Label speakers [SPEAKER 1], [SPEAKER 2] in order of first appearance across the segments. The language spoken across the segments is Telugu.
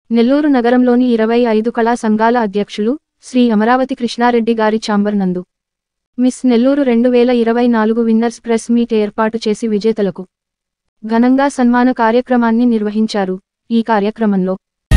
[SPEAKER 1] నెల్లూరు నగరంలోని 25 కళా సంఘాల అధ్యక్షులు శ్రీ అమరావతి కృష్ణారెడ్డి గారి ఛాంబర్ నందు miss Nellore 2024 winners press meet ఏర్పాటు చేసి విజేతలకు ఘనంగా సన్మాన కార్యక్రమాన్ని నిర్వహించారు. ఈ కార్యక్రమంలో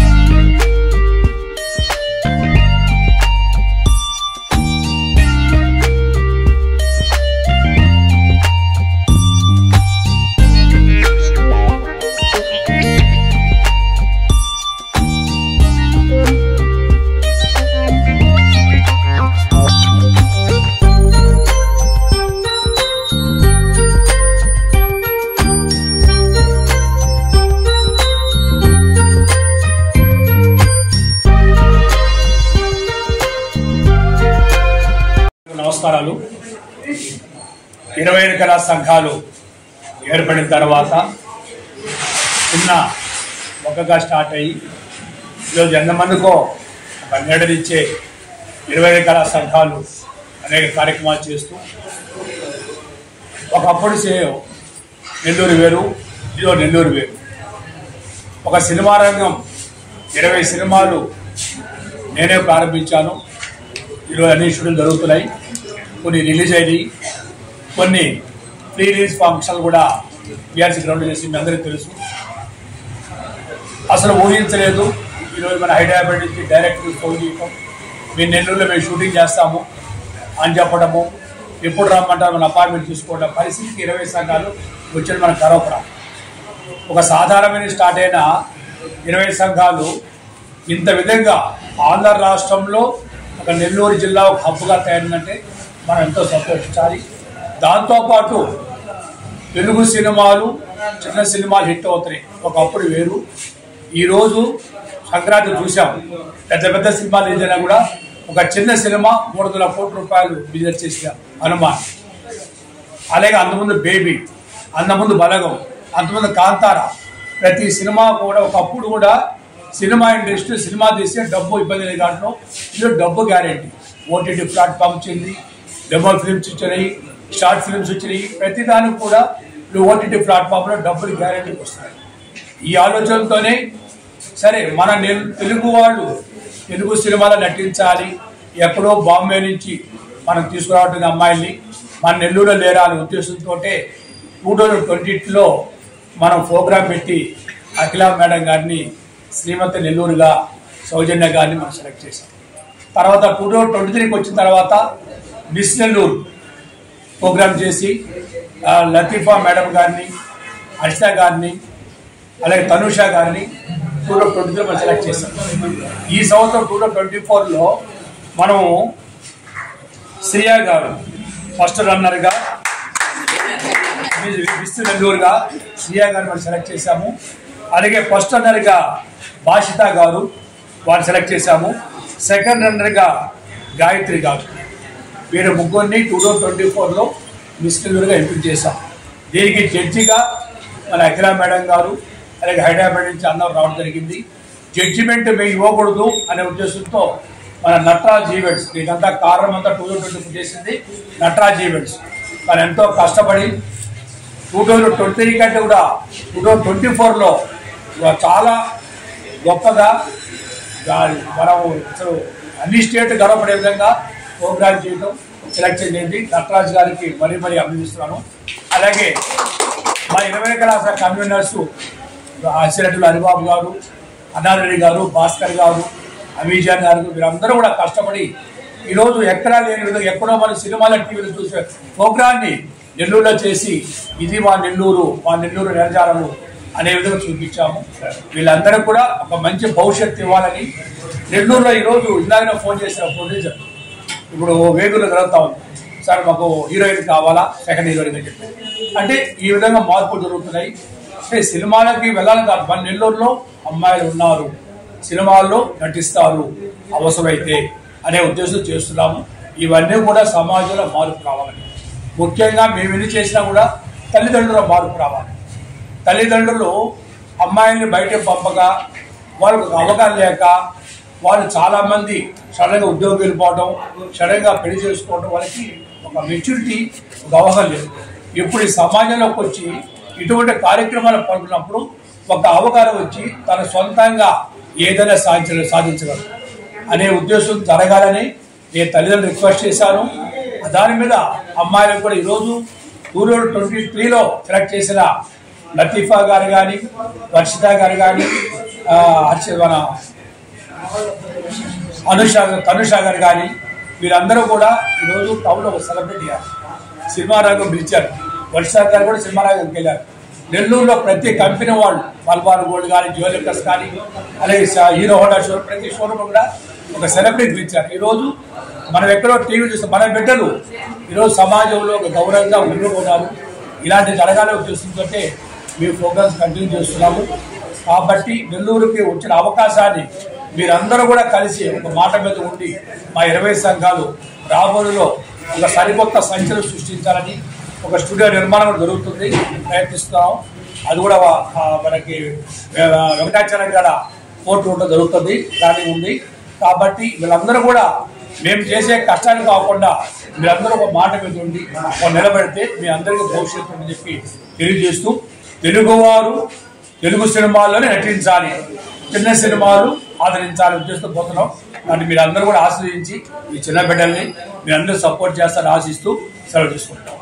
[SPEAKER 2] నమస్కారాలు. 25 కళా సంఘాలు ఏర్పడిన తర్వాత చిన్న మొక్కగా స్టార్ట్ అయ్యి ఈరోజు ఎంతమందికో ఒక నీడనిచ్చే 25 కళా సంఘాలు అనేక కార్యక్రమాలు చేస్తూ ఒకప్పుడు నెల్లూరు వేరు, ఇదో నెల్లూరు వేరు. ఒక సినిమా రంగం 20 సినిమాలు నేనే ప్రారంభించాను. ఈరోజు అన్ని షూటింగ్ జరుగుతున్నాయి, కొన్ని రిలీజ్ అయినాయి, కొన్ని ప్రీ రిలీజ్ ఫంక్షన్లు కూడా బీఆర్సీ గ్రౌండ్ చేసి మీ అందరికీ తెలుసు. అసలు ఊహించలేదు ఈరోజు మన హైదరాబాద్ నుంచి డైరెక్ట్ ఫోన్ చేయటం, మేము నెల్లూరులో మేము షూటింగ్ చేస్తాము అని చెప్పడము, ఎప్పుడు రమ్మంటారు మన అపాయింట్మెంట్ తీసుకోవడం, పరిస్థితికి 20 సంఘాలు వచ్చిన మన గర్వపడం. ఒక సాధారణమైన స్టార్ట్ అయిన 20 సంఘాలు ఇంత విధంగా ఆంధ్ర రాష్ట్రంలో ఒక నెల్లూరు జిల్లా ఒక హబ్గా తయారైందంటే మనం ఎంతో సంతోషించాలి. దాంతోపాటు తెలుగు సినిమాలు చిన్న సినిమాలు హిట్ అవుతున్నాయి. ఒకప్పుడు వేరు, ఈరోజు సంక్రాంతి చూసాం, పెద్ద పెద్ద సినిమాలు ఏదైనా కూడా ఒక చిన్న సినిమా 300 కోట్ల రూపాయలు బిజినెస్ చేసిన హనుమాన్. అలాగే అంతకుముందు బేబీ, అంతకుముందు బలగం, అంతకుముందు కాంతారా. ప్రతి సినిమా కూడా ఒకప్పుడు కూడా సినిమా ఇండస్ట్రీ సినిమా తీస్తే డబ్బు ఇబ్బంది లేదు, దాంట్లో ఇది డబ్బు గ్యారెంటీ. ఓటీటీ ప్లాట్ఫామ్ వచ్చింది, డెమో ఫిల్మ్స్ వచ్చినాయి, షార్ట్ ఫిల్మ్స్ వచ్చినాయి. ప్రతిదానికి కూడా ఓటీటీ ప్లాట్ఫామ్లో డబ్బులు గ్యారెంటీకి వస్తున్నాయి. ఈ ఆలోచనతోనే సరే మన తెలుగు వాళ్ళు తెలుగు సినిమాలో నటించాలి, ఎక్కడో బాంబే నుంచి మనం తీసుకురావట్లేదు అమ్మాయిల్ని, మన నెల్లూరులో లేరా అనే ఉద్దేశంతో 2020లో మనం ప్రోగ్రాం పెట్టి అఖిల మేడం గారిని శ్రీమతి నెల్లూరుగా సౌజన్య గారిని మనం సెలెక్ట్ చేశాం. తర్వాత 2023కి వచ్చిన తర్వాత మిస్ నెల్లూరు ప్రోగ్రామ్ చేసి లతీఫా మేడం గారిని, హర్ష గారిని, అలాగే తనుష గారిని 2023 మనం సెలెక్ట్ చేశాం. ఈ సంవత్సరం 2024లో మనము శ్రియా గారు ఫస్ట్ రన్నర్గా, మిస్ నెల్లూరుగా శ్రియా గారిని మనం సెలెక్ట్ చేశాము. అలాగే ఫస్ట్ రన్నర్గా భాషిత గారు వారిని సెలెక్ట్ చేశాము. సెకండ్ రన్నర్గా గాయత్రి గారు. వీరు ముగ్గురిని 2024లో మిస్ నెల్లూరుగా ఎంపిక చేశాం. దీనికి జడ్జిగా మన అఖిల మేడం గారు, అలాగే హైదరాబాద్ నుంచి అందరూ రావడం జరిగింది. జడ్జిమెంట్ మేము ఇవ్వకూడదు అనే ఉద్దేశంతో మన నటరాజ్ ఈవెంట్స్, దీనికంతా కారణం అంతా 2024 చేసింది నటరాజ్ ఈవెంట్స్. కానీ ఎంతో కష్టపడి 2023 కంటే కూడా 2024లో చాలా గొప్పగా మనం అసలు అన్ని స్టేట్ గర్వపడే విధంగా ప్రోగ్రామ్ చేయడం సెలెక్ట్ చేయండి. నటరాజ్ గారికి మరీ అభినందిస్తున్నాను. అలాగే మా 20 కళా కన్వీనర్స్ అసిరెడ్డి హరిబాబు గారు, అన్నారెడ్డి గారు, భాస్కర్ గారు, అమీజాన్ గారు, వీరందరూ కూడా కష్టపడి ఈరోజు ఎక్కడా లేని విధంగా ఎక్కడో మన సినిమాల టీవీలో చూసే ప్రోగ్రాన్ని నెల్లూరులో చేసి ఇది మా నెల్లూరు నిరజాలను అనే విధంగా చూపించాము. వీళ్ళందరూ కూడా ఒక మంచి భవిష్యత్తు ఇవ్వాలని నెల్లూరులో ఈరోజు ఇందాక ఫోన్ చేసిన ప్రొడ్యూసర్ ఇప్పుడు వేగులో జరుగుతూ ఉంది, సార్ మాకు హీరోయిన్ కావాలా, సెకండ్ హీరోయిన్ అని చెప్పి. అంటే ఈ విధంగా మార్పులు జరుగుతున్నాయి. అంటే సినిమాలకి వెళ్ళాలని కాదు, మన నెల్లూరులో అమ్మాయిలు ఉన్నారు, సినిమాల్లో నటిస్తారు అవసరమైతే అనే ఉద్దేశం చేస్తున్నాము. ఇవన్నీ కూడా సమాజంలో మార్పు రావాలని, ముఖ్యంగా మేము ఎన్ని చేసినా కూడా తల్లిదండ్రుల మార్పు రావాలి. తల్లిదండ్రులు అమ్మాయిల్ని బయటకు పంపగా వాళ్ళకు అవగాహన లేక వాళ్ళు చాలామంది సడన్గా ఉద్యోగం వెళ్ళిపోవడం, సడన్గా పెళ్లి చేసుకోవడం, వాళ్ళకి ఒక మెచ్యూరిటీ, ఒక అవగాహన లేదు. ఇప్పుడు ఈ సమాజంలోకి వచ్చి ఇటువంటి కార్యక్రమాలు పాల్గొన్నప్పుడు ఒక అవగాహన వచ్చి తన సొంతంగా ఏదైనా సాధించగలరు అనే ఉద్దేశం జరగాలని నేను తల్లిదండ్రులు రిక్వెస్ట్ చేశాను. దాని మీద అమ్మాయిలకు కూడా ఈరోజు 2023లో సెలెక్ట్ చేసిన లతీఫా గారు కానీ, వర్షిత గారు కానీ, మన తనుష గారు కానీ వీరందరూ కూడా ఈరోజు టౌన్లో ఒక సెలబ్రిటీ గారు సినిమా రంగం పిలిచారు. వర్షిత గారు కూడా సినిమా రంగంకి వెళ్ళారు. నెల్లూరులో ప్రతి కంపెనీ వాళ్ళు మల్బార్ గోల్డ్ కానీ, జ్యువెలర్స్ కానీ, అలాగే హీరో హోండా షో ప్రతి షోరూమ్ కూడా ఒక సెలబ్రిటీ పిలిచారు. ఈరోజు మనం ఎక్కడో టీవీ చూస్తాం, మన బిడ్డలు ఈరోజు సమాజంలో ఒక గౌరవంగా ఉండిపోతారు. ఇలాంటి జరగాలనే ఉద్దేశంతో మేము ప్రోగ్రామ్స్ కంటిన్యూ చేస్తున్నాము. కాబట్టి నెల్లూరుకి వచ్చిన అవకాశాన్ని మీరందరూ కూడా కలిసి ఒక మాట మీద ఉండి మా 20 సంఘాలు రాబోయేలో ఒక సరికొత్త సంఖ్యలు సృష్టించాలని ఒక స్టూడియో నిర్మాణం కూడా జరుగుతుంది, ప్రయత్నిస్తున్నాం. అది కూడా మనకి వెంకటాచలం గడ కోర్టు రోడ్లో జరుగుతుంది, ప్లానింగ్ ఉంది. కాబట్టి వీళ్ళందరూ కూడా మేము చేసే కష్టాలు కాకుండా మీరందరూ ఒక మాట మీద ఉండి నిలబెడితే మీ అందరికీ భవిష్యత్తు అని చెప్పి తెలియజేస్తూ, తెలుగువారు తెలుగు సినిమాల్లోనే నటించాలి, చిన్న సినిమాలు ఆదరించాలి ఉద్దేశంతో పోతున్నాం. కాబట్టి మీరందరూ కూడా ఆశ్రయించి ఈ చిన్న బిడ్డల్ని మీరందరూ సపోర్ట్ చేస్తారని ఆశిస్తూ సెలవు తీసుకుంటాం.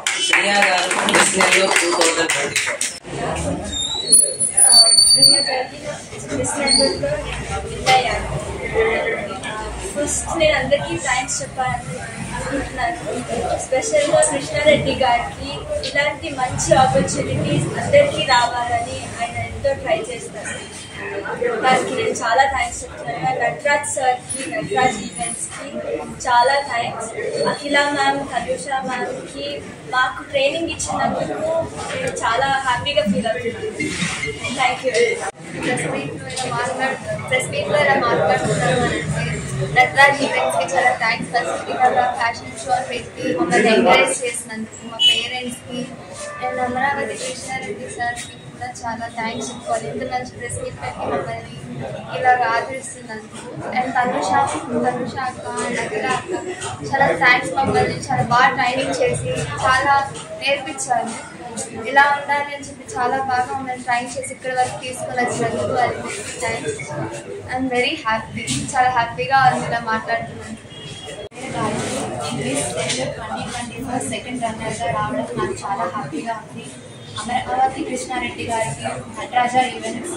[SPEAKER 3] ఫస్ట్ నేను అందరికీ థ్యాంక్స్ చెప్పాలనుకుంటున్నాను. స్పెషల్గా కృష్ణారెడ్డి గారికి ఇలాంటి మంచి ఆపర్చునిటీస్ అందరికీ రావాలని ఆయన ఎంతో ట్రై చేస్తారు. దానికి నేను చాలా థ్యాంక్స్ చెప్తున్నాను. నటరాజ్ సార్కి, నటరాజ్ ఈవెంట్స్కి చాలా థ్యాంక్స్. అఖిల మ్యామ్, తనుష మ్యామ్కి మాకు ట్రైనింగ్ ఇచ్చినందుకు నేను చాలా హ్యాపీగా ఫీల్ అవుతున్నాను. Thank you. ప్రెస్ మీట్ ద్వారా మాట్లాడుతున్నాను అంటే నటరాజ్ ఈవెంట్స్కి చాలా థ్యాంక్స్. స్పెసిఫిక్గా ఫ్యాషన్ షో పెట్టి మమ్మల్ని ఎంకరేజ్ చేసినందుకు మా పేరెంట్స్కి అండ్ అమరావతి కృష్ణారెడ్డి సార్కి కూడా చాలా థ్యాంక్స్ చెప్పుకోవాలి. ఇంత మంచి ప్రెస్ మీట్ పెట్టి మమ్మల్ని ఇలా ఆదరిస్తున్నందుకు. అండ్ తనుష అక్క అండ్ అఖిల అక్క చాలా థ్యాంక్స్. మమ్మల్ని చాలా బాగా ట్రైనింగ్ చేసి చాలా నేర్పించారు, ఇలా ఉండాలి అని చెప్పి చాలా బాగా మమ్మల్ని ట్రైన్ చేసి ఇక్కడ వరకు తీసుకొని వచ్చినందుకు వాళ్ళకి థ్యాంక్స్. ఐఎమ్ వెరీ హ్యాపీ, చాలా హ్యాపీగా ఉంది ఇలా మాట్లాడుతున్నాను. 2024 సెకండ్ రన్నర్గా రావడం నాకు చాలా హ్యాపీగా ఉంది. అమరావతి కృష్ణారెడ్డి గారికి, నటరాజ ఈవెంట్స్,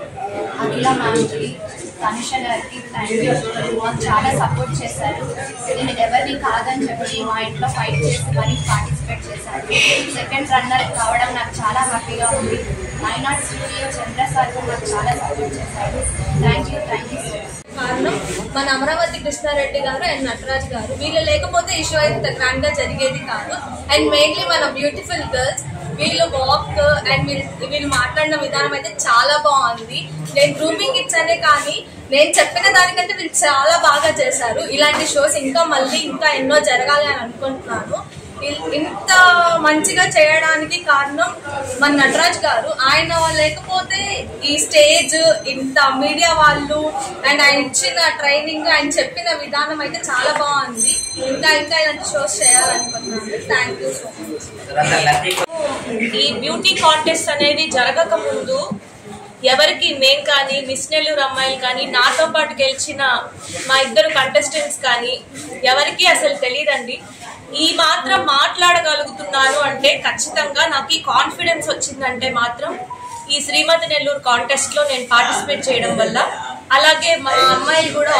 [SPEAKER 3] అఖిల మ్యామ్కి, తనుష గారికి థ్యాంక్ యూ. మాకు చాలా సపోర్ట్ చేశారు. నేను ఎవరిని కాదని చెప్పి మా ఇంట్లో ఫైట్ చేసి మరీ పార్టిసిపేట్ చేశాను. సెకండ్ రన్నర్ కావడం నాకు చాలా హ్యాపీగా ఉంది. మైనాట్ స్టూడియో చంద్ర సార్ నాకు చాలా సపోర్ట్ చేశారు. Thank you so much. కారణం మన అమరావతి కృష్ణారెడ్డి గారు అండ్ నటరాజ్ గారు. వీళ్ళు లేకపోతే ఈ షో అయితే గ్రాండ్ గా జరిగేది కాదు. అండ్ మెయిన్లీ మన బ్యూటిఫుల్ గర్ల్స్, వీళ్ళు వాక్ అండ్ వీళ్ళు మాట్లాడిన విధానం అయితే చాలా బాగుంది. నేను గ్రూమింగ్ ఇచ్చానే కానీ నేను చెప్పిన దానికంటే వీళ్ళు చాలా బాగా చేశారు. ఇలాంటి షోస్ ఇంకా మళ్ళీ ఇంకా ఎన్నో జరగాలి అని అనుకుంటున్నాను. ఇంత మంచిగా చేయడానికి కారణం మన నటరాజ్ గారు. ఆయన లేకపోతే ఈ స్టేజ్, ఇంత మీడియా వాళ్ళు అండ్ ఆయన ఇచ్చిన ట్రైనింగ్, ఆయన చెప్పిన విధానం అయితే చాలా బాగుంది. ఇంకా ఇలాంటి షోస్ చేయాలనుకుంటున్నాను. Thank you so much.
[SPEAKER 4] ఈ బ్యూటీ కాంటెస్ట్ అనేది జరగక ముందు ఎవరికి నేను కానీ, మిస్ నెల్లూరు అమ్మాయిలు కానీ, నాతో పాటు గెలిచిన మా ఇద్దరు కంటెస్టెంట్స్ కానీ ఎవరికి అసలు తెలియదండి. ఈ మాత్రం మాట్లాడగలుగుతున్నాను అంటే ఖచ్చితంగా నాకు ఈ కాన్ఫిడెన్స్ వచ్చిందంటే మాత్రం ఈ శ్రీమతి నెల్లూరు కాంటెస్ట్ లో నేను పార్టిసిపేట్ చేయడం వల్ల. అలాగే మా అమ్మాయిలు కూడా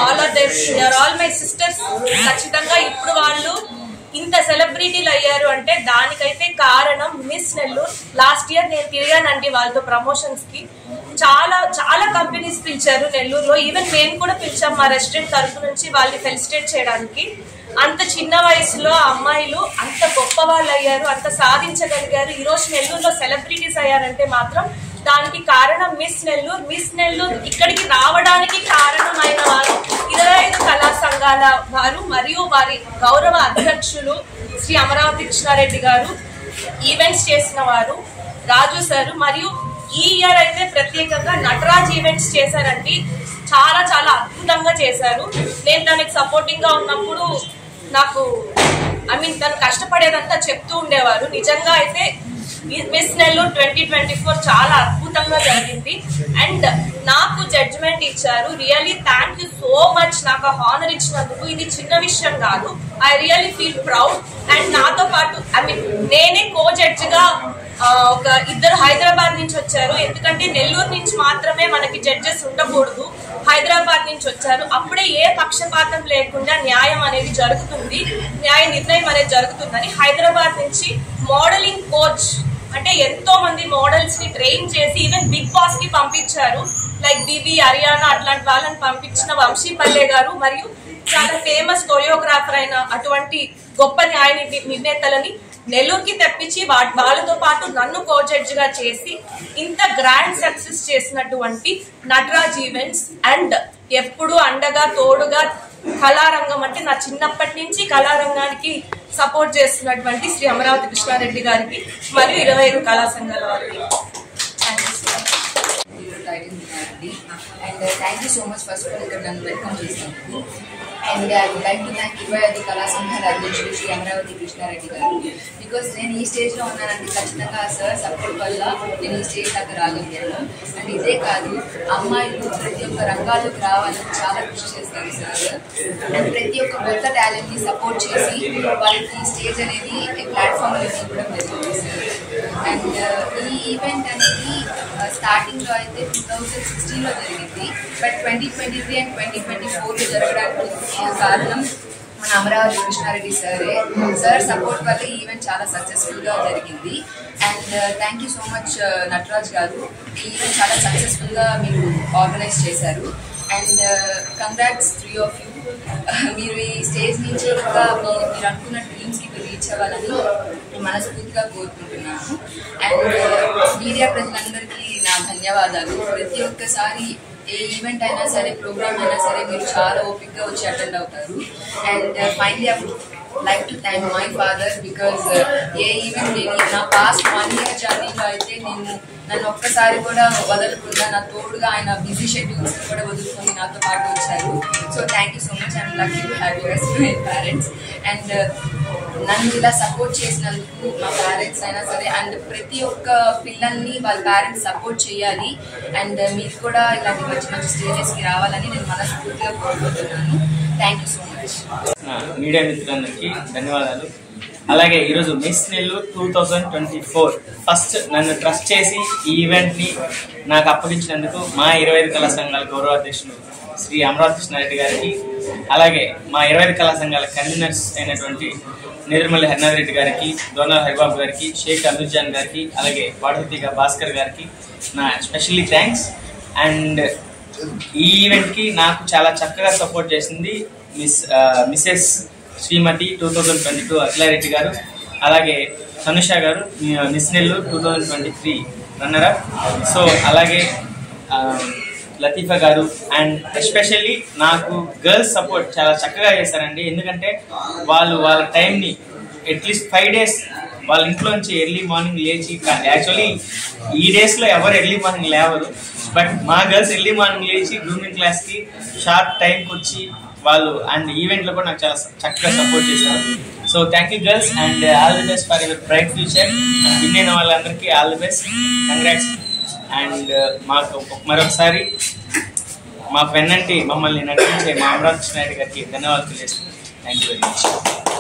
[SPEAKER 4] ఆల్ మై సిస్టర్స్. ఖచ్చితంగా ఇప్పుడు వాళ్ళు ఇంత సెలబ్రిటీలు అయ్యారు అంటే దానికైతే కారణం మిస్ నెల్లూరు. లాస్ట్ ఇయర్ నేను తిరిగానండి వాళ్ళతో ప్రమోషన్స్ కి. చాలా చాలా కంపెనీస్ పిలిచారు నెల్లూరులో. ఈవెన్ మేము కూడా పిలిచాం మా రెస్టారెంట్ తరఫు నుంచి వాళ్ళని ఫెలిసిటేట్ చేయడానికి. అంత చిన్న వయసులో అమ్మాయిలు అంత గొప్ప వాళ్ళు అయ్యారు, అంత సాధించగలిగారు. ఈరోజు నెల్లూరులో సెలబ్రిటీస్ అయ్యారంటే మాత్రం దానికి కారణం మిస్ నెల్లూరు. మిస్ నెల్లూరు ఇక్కడికి రావడానికి కారణమైన వారు 25 కళా సంఘాల వారు మరియు వారి గౌరవ అధ్యక్షులు శ్రీ అమరావతి కృష్ణారెడ్డి గారు, ఈవెంట్స్ చేసిన వారు రాజు సారు, మరియు ఈ ఇయర్ అయితే ప్రత్యేకంగా నటరాజ్ ఈవెంట్స్ చేశారండి. చాలా చాలా అద్భుతంగా చేశారు. నేను దానికి సపోర్టింగ్ గా ఉన్నప్పుడు నాకు తను కష్టపడేదంతా చెప్తూ ఉండేవారు. నిజంగా అయితే మిస్ నెల్లూరు 2024 చాలా అద్భుతంగా జరిగింది. అండ్ నాకు జడ్జిమెంట్ ఇచ్చారు. Really thank you so much. నాకు హానర్ ఇచ్చినందుకు ఇది చిన్న విషయం కాదు. I really feel proud. And నాతో పాటు నేనే కో జడ్జ్ గా ఒక ఇద్దరు హైదరాబాద్ నుంచి వచ్చారు. ఎందుకంటే నెల్లూరు నుంచి మాత్రమే మనకి జడ్జెస్ ఉండకూడదు, హైదరాబాద్ నుంచి వచ్చారు. అప్పుడే ఏ పక్షపాతం లేకుండా న్యాయం అనేది జరుగుతుంది, న్యాయ నిర్ణయం అనేది జరుగుతుందని హైదరాబాద్ నుంచి మోడలింగ్ కోచ్ అంటే ఎంతో మంది మోడల్స్ ని ట్రైన్ చేసి ఈవెన్ బిగ్ బాస్ కి పంపించారు. లైక్ బీబీ, హరియానా అట్లాంటి వాళ్ళని పంపించిన వంశీ పల్లె గారు మరియు చాలా ఫేమస్ కొరియోగ్రాఫర్ అయిన అటువంటి గొప్ప న్యాయ నిర్ణేతలని నెల్లూరుకి తెప్పించి వాళ్ళతో పాటు నన్ను కో జడ్జ్ గా చేసి ఇంత గ్రాండ్ సక్సెస్ చేసినటువంటి నటరాజ్ ఈవెంట్స్ అండ్ ఎప్పుడు అండగా తోడుగా కళారంగం అంటే నా చిన్నప్పటి నుంచి కళారంగానికి సపోర్ట్ చేస్తున్నటువంటి శ్రీ అమరావతి కృష్ణారెడ్డి గారికి మరియు 25 కళా సంఘాల వారికి
[SPEAKER 5] and thank you so much first of all for welcome చేసినందుకు. And I would like to thank 25 కళా సంఘాల అధ్యక్షుడు శ్రీ అమరావతి కృష్ణారెడ్డి గారు. బికాస్ నేను ఈ స్టేజ్ లో ఉన్నానంటే ఖచ్చితంగా సార్ సపోర్ట్ వల్ల నేను ఈ స్టేజ్ దాకా రాగలిగాను. అండ్ ఇదే కాదు, అమ్మాయిలు ప్రతి ఒక్క రంగాల్లోకి రావాలని చాలా కృషి చేస్తారు సార్. అండ్ ప్రతి ఒక్క కొత్త టాలెంట్ ని సపోర్ట్ చేసి వాళ్ళకి స్టేజ్ అనేది ప్లాట్ఫామ్ అనేది ఇవ్వడం జరుగుతుంది సార్. అండ్ ఈ ఈవెంట్ అనేది స్టార్టింగ్ లో అయితే 2016 లో జరిగింది. బట్ 2023 అండ్ 2024 జరగడానికి కారణం మన అమరావతి కృష్ణారెడ్డి సారే. సార్ సపోర్ట్ వల్ల ఈ ఈవెంట్ చాలా సక్సెస్ఫుల్ గా జరిగింది. And thank you so much Nataraj గారు, ఈ ఈవెంట్ చాలా సక్సెస్ఫుల్ గా మీరు ఆర్గనైజ్ చేశారు. And congrats 3 of you. మీరు ఈ స్టేజ్ నుంచి ఇంకా మీరు అనుకున్న డ్రీమ్స్ కి మీరు రీచ్ అవ్వాలని మనస్ఫూర్తిగా కోరుకుంటున్నాను. అండ్ మీడియా ప్రజలందరికీ నా ధన్యవాదాలు. ప్రతి ఒక్కసారి ఏ ఈవెంట్ అయినా సరే, ప్రోగ్రామ్ అయినా సరే మీరు చాలా ఓపిక్గా వచ్చి అటెండ్ అవుతారు. And finally I would like to thank my father. Because a event నేను నా పాస్ట్ 1 year జర్నీలో అయితే నన్ను ఒక్కసారి కూడా వదలకుండా నా తోడుగా ఆయన బిజీ షెడ్యూల్స్ కూడా వదులుకొని నాతో పాటు వచ్చారు. So thank you so much. I'm lucky to have you as my parents. And నన్ను ఇలా సపోర్ట్ చేసినందుకు మా పేరెంట్స్ అయినా సరే, అండ్ ప్రతి ఒక్క పిల్లల్ని వాళ్ళ పేరెంట్స్ సపోర్ట్ చేయాలి. అండ్ మీరు కూడా ఇలాంటి మంచి మంచి స్టేజెస్కి రావాలని నేను మనస్ఫూర్తిగా కోరుకుంటున్నాను. Thank you so much.
[SPEAKER 6] Media మిత్రులందరికీ ధన్యవాదాలు. అలాగే ఈరోజు మిస్ నెల్లూరు 2024 ఫస్ట్ నన్ను ట్రస్ట్ చేసి ఈ ఈవెంట్ని నాకు అప్పగించినందుకు మా 25 కళా సంఘాల గౌరవాధ్యక్షులు శ్రీ అమరావతి కృష్ణారెడ్డి గారికి, అలాగే మా 25 కళా సంఘాల కన్వీనర్స్ అయినటువంటి నేదురుమల్లి హరినాథ్ రెడ్డి గారికి, దోనాల హరిబాబు గారికి, షేక్ అల్లుజాన్ గారికి, అలాగే వాడహతిగా భాస్కర్ గారికి నా స్పెషల్లీ థ్యాంక్స్. అండ్ ఈ ఈవెంట్కి నాకు చాలా చక్కగా సపోర్ట్ చేసింది మిసెస్ శ్రీమతి 2022 అఖిలారెడ్డి గారు, అలాగే తనుష గారు miss Nellore 2023 runner up. So అలాగే లతీఫా గారు అండ్ ఎస్పెషల్లీ నాకు గర్ల్స్ సపోర్ట్ చాలా చక్కగా చేశారండి. ఎందుకంటే వాళ్ళ టైంని అట్లీస్ట్ 5 days వాళ్ళ ఇంట్లో నుంచి ఎర్లీ మార్నింగ్ లేచి, యాక్చువల్లీ ఈ డేస్లో ఎవరు ఎర్లీ మార్నింగ్ లేవరు, బట్ మా గర్ల్స్ ఎర్లీ మార్నింగ్ లేచి గ్రూమింగ్ క్లాస్కి షార్ప్ టైంకి వచ్చి వాళ్ళు అండ్ ఈవెంట్లో కూడా నాకు చాలా చక్కగా సపోర్ట్ చేశారు. So thank you girls and all the best for your bright future. Win అయిన వాళ్ళందరికీ all the best, congrats. And మాకు మరొకసారి మాకు వెన్నంటి మమ్మల్ని నడిపించే మా అమరావతి కృష్ణారెడ్డి గారికి ధన్యవాదాలు తెలియజేస్తున్నాను. Thank you very much.